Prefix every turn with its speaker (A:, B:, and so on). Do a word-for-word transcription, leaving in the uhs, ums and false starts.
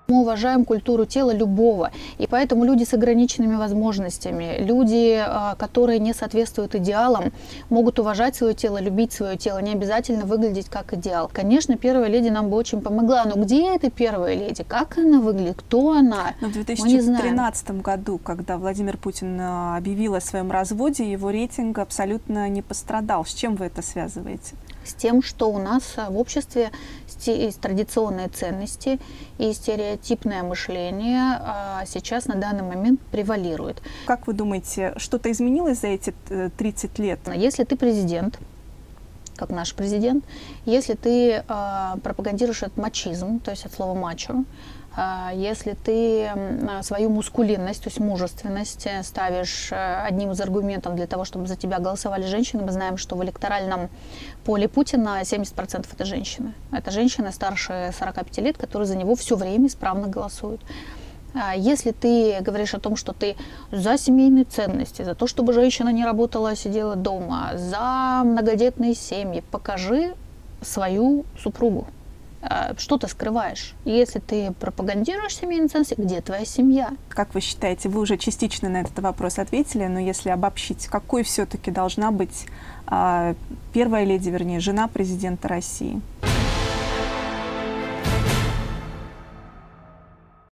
A: Мы уважаем культуру тела любого, и поэтому люди с ограниченными возможностями, люди, которые не соответствуют идеалам, могут уважать свое тело, любить свое тело, не обязательно выглядеть как идеал. Конечно, первая леди нам бы очень помогла, но где эта первая леди? Как она выглядит? Кто она?
B: Но в две тысячи тринадцатом году, когда Владимир Путин объявил о своем разводе, его рейтинг абсолютно не пострадал. С чем вы это связываете?
A: С тем, что у нас в обществе есть традиционные ценности и стереотипное мышление сейчас на данный момент превалирует.
B: Как вы думаете, что-то изменилось за эти тридцать лет?
A: Если ты президент, как наш президент, если ты пропагандируешь этот мачизм, то есть от слова мачо, если ты свою мускулинность, то есть мужественность ставишь одним из аргументов для того, чтобы за тебя голосовали женщины, мы знаем, что в электоральном поле Путина семьдесят процентов это женщины. Это женщины старше сорока пяти лет, которые за него все время исправно голосуют. Если ты говоришь о том, что ты за семейные ценности, за то, чтобы женщина не работала, а сидела дома, за многодетные семьи, покажи свою супругу. Что ты скрываешь? Если ты пропагандируешь семейные ценности, где твоя семья?
B: Как вы считаете, вы уже частично на этот вопрос ответили, но если обобщить, какой все-таки должна быть а, первая леди, вернее, жена президента России?